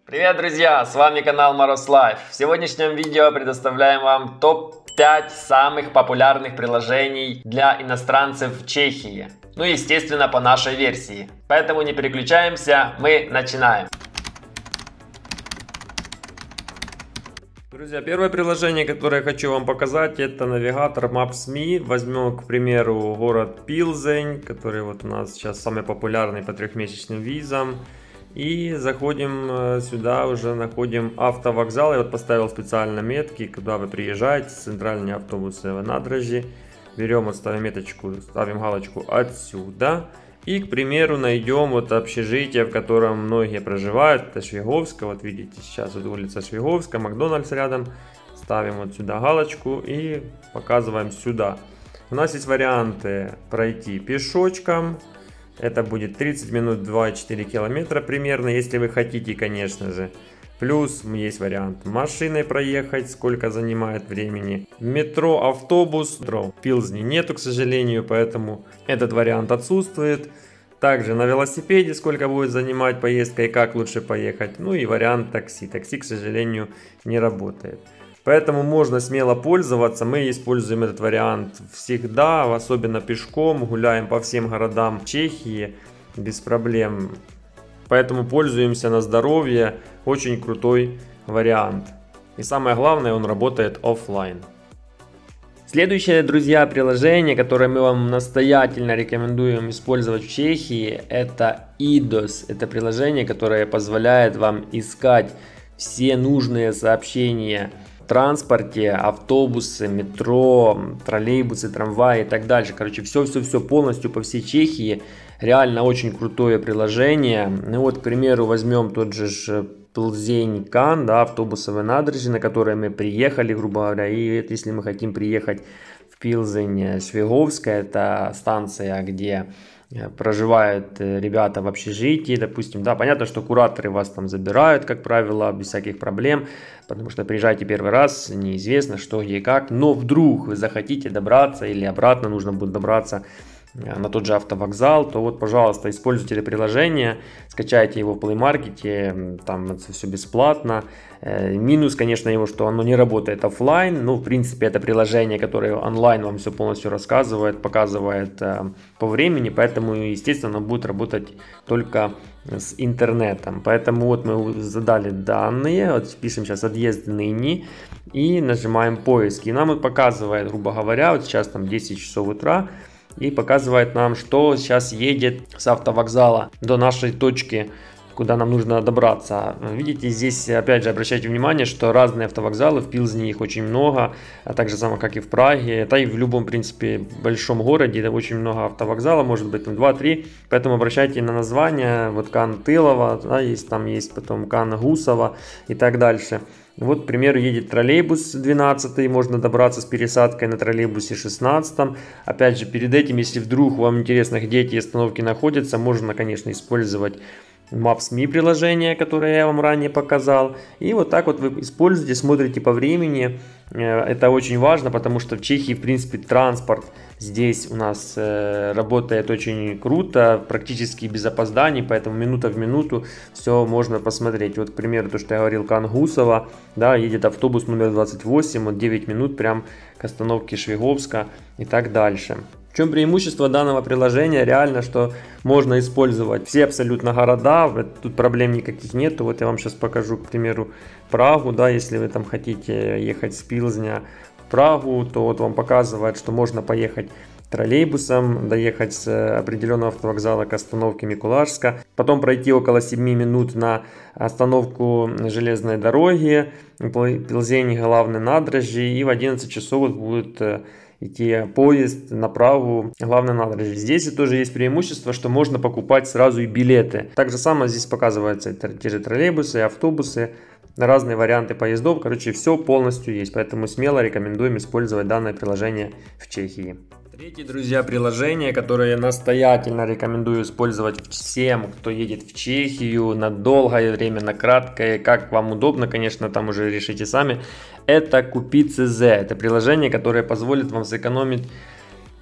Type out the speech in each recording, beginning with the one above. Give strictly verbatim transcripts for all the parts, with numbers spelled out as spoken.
Привет, друзья! С вами канал Maros Life. В сегодняшнем видео предоставляем вам топ пять самых популярных приложений для иностранцев в Чехии. Ну, естественно, по нашей версии. Поэтому не переключаемся, мы начинаем. Друзья, первое приложение, которое я хочу вам показать, это навигатор Maps.me. Возьмем, к примеру, город Пилзень, который вот у нас сейчас самый популярный по трехмесячным визам. И заходим сюда, уже находим автовокзал. Я вот поставил специально метки, куда вы приезжаете, центральные автобусы в Надрожи. Берем, вот ставим меточку, ставим галочку отсюда. И, к примеру, найдем вот общежитие, в котором многие проживают. Это Швиговская, вот видите, сейчас вот улица Швиговская, Макдональдс рядом. Ставим вот сюда галочку и показываем сюда. У нас есть варианты пройти пешочком. Это будет тридцать минут, два и четыре километра примерно, если вы хотите, конечно же. Плюс есть вариант машиной проехать, сколько занимает времени. Метро, автобус. Метро в Пилзне нету, к сожалению, поэтому этот вариант отсутствует. Также на велосипеде сколько будет занимать поездка и как лучше поехать. Ну и вариант такси. Такси, к сожалению, не работает. Поэтому можно смело пользоваться. Мы используем этот вариант всегда, особенно пешком. Гуляем по всем городам Чехии без проблем. Поэтому пользуемся на здоровье. Очень крутой вариант. И самое главное, он работает оффлайн. Следующее, друзья, приложение, которое мы вам настоятельно рекомендуем использовать в Чехии, это идос. Это приложение, которое позволяет вам искать все нужные сообщения в транспорте, автобусы, метро, троллейбусы, трамваи и так дальше. Короче, все-все-все полностью по всей Чехии. Реально очень крутое приложение. Ну вот, к примеру, возьмем тот же Пилзень-Кан, да, автобусовые Надрожи, на которые мы приехали, грубо говоря. И если мы хотим приехать в Пилзень-Швиговская, это станция, где проживают ребята в общежитии, допустим, да, понятно, что кураторы вас там забирают, как правило, без всяких проблем, потому что приезжаете первый раз, неизвестно что, где и как, но вдруг вы захотите добраться или обратно нужно будет добраться на тот же автовокзал, то вот, пожалуйста, используйте это приложение, скачайте его в Play Market, там это все бесплатно. Минус, конечно, его, что оно не работает офлайн, ну, в принципе, это приложение, которое онлайн вам все полностью рассказывает, показывает по времени, поэтому, естественно, оно будет работать только с интернетом. Поэтому вот мы задали данные, вот пишем сейчас отъезд ныне и нажимаем поиск, и нам это показывает, грубо говоря, вот сейчас там десять часов утра, и показывает нам, что сейчас едет с автовокзала до нашей точки, куда нам нужно добраться. Видите, здесь опять же обращайте внимание, что разные автовокзалы, в Пилзне их очень много, а так же самое, как и в Праге, да и в любом, в принципе, большом городе очень много автовокзалов, может быть там два-три, поэтому обращайте на название, вот Кан Тылова, да, есть, там есть потом Кан Гусова и так дальше. Вот, к примеру, едет троллейбус двенадцатый, можно добраться с пересадкой на троллейбусе шестнадцатом. Опять же, перед этим, если вдруг вам интересно, где эти остановки находятся, можно, конечно, использовать Maps.me приложение, которое я вам ранее показал. И вот так вот вы используете, смотрите по времени. Это очень важно, потому что в Чехии, в принципе, транспорт здесь у нас э, работает очень круто, практически без опозданий, поэтому минута в минуту все можно посмотреть. Вот, к примеру, то, что я говорил, Кан Гусова, да, едет автобус номер двадцать восемь, вот девять минут прям к остановке Швиговска и так дальше. В чем преимущество данного приложения? Реально, что можно использовать все абсолютно города, тут проблем никаких нету. Вот я вам сейчас покажу, к примеру, Прагу, да, если вы там хотите ехать с Пилзня в Прагу, то вот вам показывает, что можно поехать троллейбусом, доехать с определенного автовокзала к остановке Микулашска, потом пройти около семи минут на остановку железной дороги, Пилзень, главные Надрожи, и в одиннадцать часов будет идти поезд на Прагу, главное Надрожи. Здесь тоже есть преимущество, что можно покупать сразу и билеты. Так же самое здесь показываются те же троллейбусы и автобусы, разные варианты поездов. Короче, все полностью есть, поэтому смело рекомендуем использовать данное приложение в Чехии. Третье, друзья, приложение, которое я настоятельно рекомендую использовать всем, кто едет в Чехию на долгое время, на краткое, как вам удобно, конечно, там уже решите сами. Это Купи.цз. Это приложение, которое позволит вам сэкономить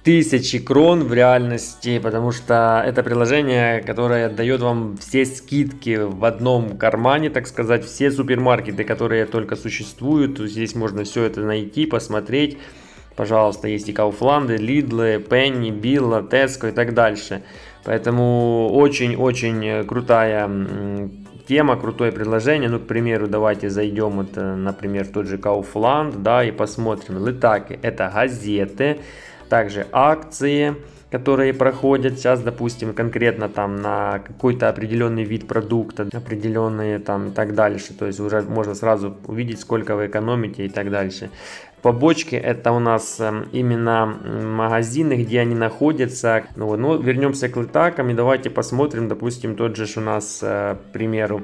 тысячи крон в реальности, потому что это приложение, которое дает вам все скидки в одном кармане, так сказать, все супермаркеты, которые только существуют. Здесь можно все это найти, посмотреть. Пожалуйста, есть и Kaufland, Lidl, Penny, Billa, Tesco и так дальше. Поэтому очень-очень крутая тема, крутое предложение. Ну, к примеру, давайте зайдем, вот, например, в тот же Kaufland, да, и посмотрим. Летаки — это газеты, также акции, которые проходят сейчас, допустим, конкретно там на какой-то определенный вид продукта, определенные там и так дальше. То есть уже можно сразу увидеть, сколько вы экономите и так дальше. Побочки — это у нас именно магазины, где они находятся. Ну, ну, вернемся к летакам и давайте посмотрим, допустим, тот же у нас, к примеру,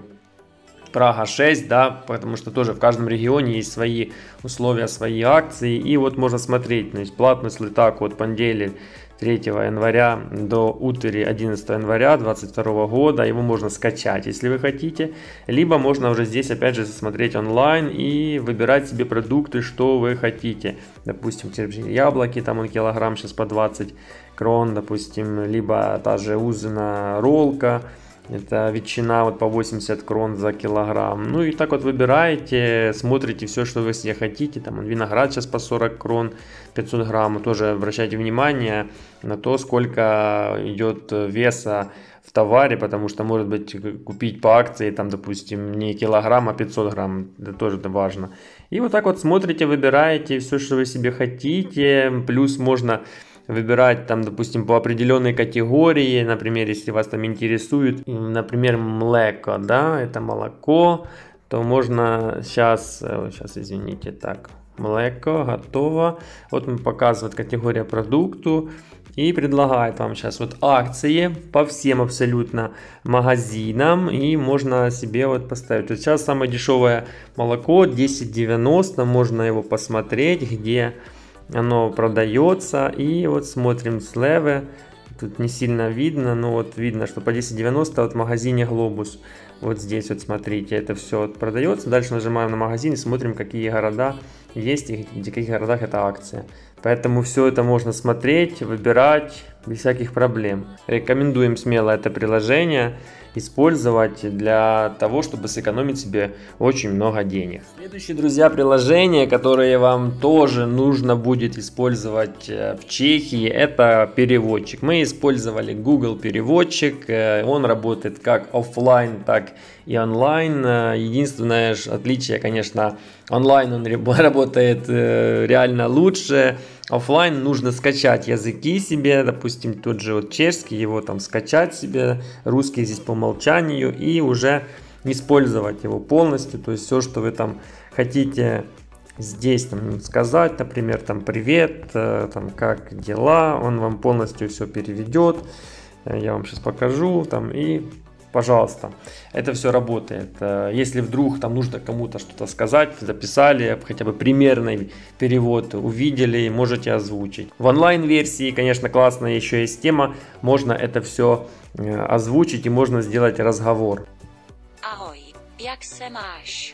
Прага шесть, да, потому что тоже в каждом регионе есть свои условия, свои акции. И вот можно смотреть, то есть платность летаку от понедельника третьего января до утра одиннадцатого января две тысячи двадцать второго года. Его можно скачать, если вы хотите. Либо можно уже здесь опять же смотреть онлайн и выбирать себе продукты, что вы хотите. Допустим, яблоки, там он килограмм сейчас по двадцать крон, допустим. Либо та же Узина роллка. Это ветчина вот по восемьдесят крон за килограмм. Ну и так вот выбираете, смотрите все, что вы себе хотите. Там виноград сейчас по сорок крон, пятьсот грамм. Тоже обращайте внимание на то, сколько идет веса в товаре, потому что может быть купить по акции, там, допустим, не килограмм, а пятьсот грамм. Это тоже важно. И вот так вот смотрите, выбираете все, что вы себе хотите. Плюс можно выбирать там, допустим, по определенной категории, например, если вас там интересует, например, млеко, да, это молоко, то можно сейчас, сейчас, извините, так, млеко готово. Вот он показывает категория продукту и предлагает вам сейчас вот акции по всем абсолютно магазинам, и можно себе вот поставить. Вот сейчас самое дешевое молоко десять девяносто, можно его посмотреть, где оно продается. И вот смотрим слева, тут не сильно видно, но вот видно, что по десять девяносто вот в магазине Глобус. Вот здесь вот смотрите, это все продается. Дальше нажимаем на магазин и смотрим, какие города есть и в каких городах это акция. Поэтому все это можно смотреть, выбирать без всяких проблем. Рекомендуем смело это приложение использовать для того, чтобы сэкономить себе очень много денег. Следующее, друзья, приложение, которое вам тоже нужно будет использовать в Чехии, это переводчик. Мы использовали Google переводчик, он работает как офлайн, так и онлайн. Единственное отличие, конечно, онлайн он работает реально лучше. Оффлайн нужно скачать языки себе, допустим, тот же вот чешский, его там скачать себе, русский здесь по умолчанию, и уже использовать его полностью. То есть все, что вы там хотите здесь там сказать, например, там привет, там как дела, он вам полностью все переведет. Я вам сейчас покажу там и... Пожалуйста, это все работает. Если вдруг там нужно кому-то что-то сказать, записали, хотя бы примерный перевод увидели, можете озвучить. В онлайн-версии, конечно, классная еще есть тема, можно это все озвучить и можно сделать разговор. Ahoj, jak se máš?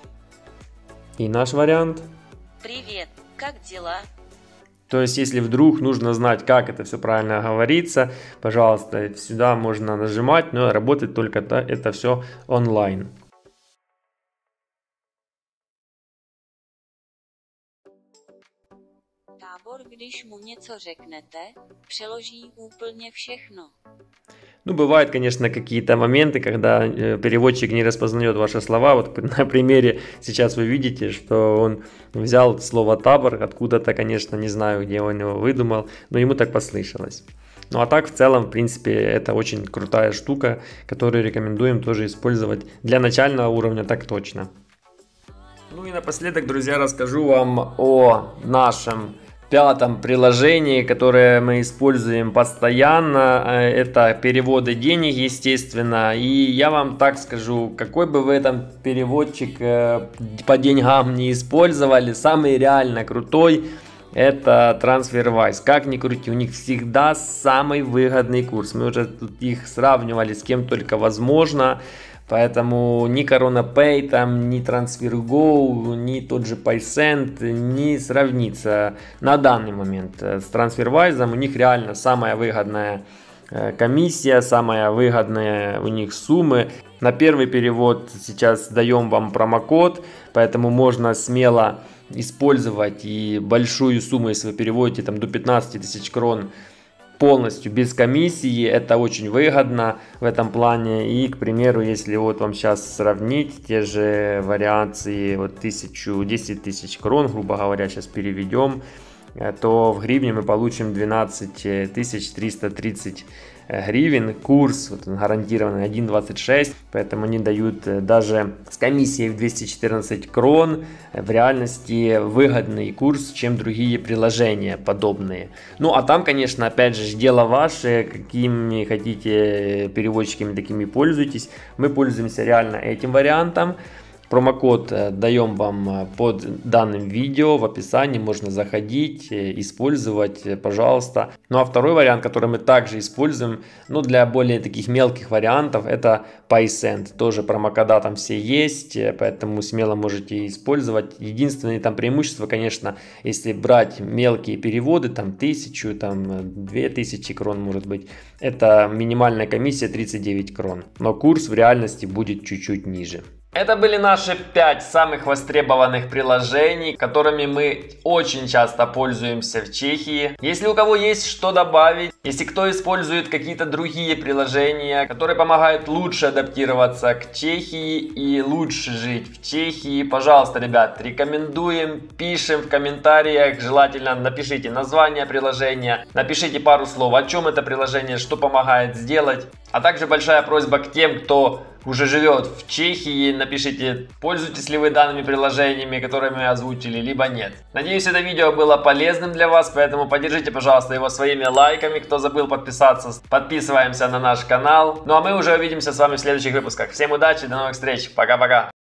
И наш вариант. Привет, как дела? То есть, если вдруг нужно знать, как это все правильно говорится, пожалуйста, сюда можно нажимать, но работает только это все онлайн. Tábor, když mu něco řeknete, přeloží úplně všechno. Ну, бывают, конечно, какие-то моменты, когда переводчик не распознает ваши слова. Вот на примере сейчас вы видите, что он взял слово «табор» откуда-то, конечно, не знаю, где он его выдумал, но ему так послышалось. Ну, а так, в целом, в принципе, это очень крутая штука, которую рекомендуем тоже использовать для начального уровня, так точно. Ну и напоследок, друзья, расскажу вам о нашем пятом приложении, которое мы используем постоянно. Это переводы денег, естественно. И я вам так скажу, какой бы вы этом переводчик по деньгам не использовали, самый реально крутой это TransferWise. Как ни крути, у них всегда самый выгодный курс. Мы уже тут их сравнивали с кем только возможно. Поэтому ни CoronaPay, там, ни TransferGo, ни тот же PaySend не сравнится на данный момент с TransferWise. У них реально самая выгодная комиссия, самая выгодная у них суммы. На первый перевод сейчас даем вам промокод, поэтому можно смело использовать и большую сумму, если вы переводите там до пятнадцати тысяч крон полностью без комиссии, это очень выгодно в этом плане. И, к примеру, если вот вам сейчас сравнить те же вариации, вот тысячу, десять тысяч крон, грубо говоря, сейчас переведем, то в гривне мы получим двенадцать тысяч триста тридцать гривен. Курс вот, гарантированный один двадцать шесть, поэтому они дают даже с комиссией в двести четырнадцать крон в реальности выгодный курс, чем другие приложения подобные. Ну а там, конечно, опять же, дело ваше, какими хотите переводчиками такими пользуйтесь. Мы пользуемся реально этим вариантом. Промокод даем вам под данным видео, в описании можно заходить, использовать, пожалуйста. Ну а второй вариант, который мы также используем, ну для более таких мелких вариантов, это PaySend. Тоже промокода там все есть, поэтому смело можете использовать. Единственное там преимущество, конечно, если брать мелкие переводы, там тысячу, там две тысячи крон может быть, это минимальная комиссия тридцать девять крон. Но курс в реальности будет чуть-чуть ниже. Это были наши пять самых востребованных приложений, которыми мы очень часто пользуемся в Чехии. Если у кого есть что добавить, если кто использует какие-то другие приложения, которые помогают лучше адаптироваться к Чехии и лучше жить в Чехии, пожалуйста, ребят, рекомендуем, пишем в комментариях, желательно напишите название приложения, напишите пару слов, о чем это приложение, что помогает сделать. А также большая просьба к тем, кто уже живет в Чехии, напишите, пользуетесь ли вы данными приложениями, которые мы озвучили, либо нет. Надеюсь, это видео было полезным для вас, поэтому поддержите, пожалуйста, его своими лайками. Кто забыл подписаться, подписываемся на наш канал. Ну а мы уже увидимся с вами в следующих выпусках. Всем удачи, до новых встреч, пока-пока.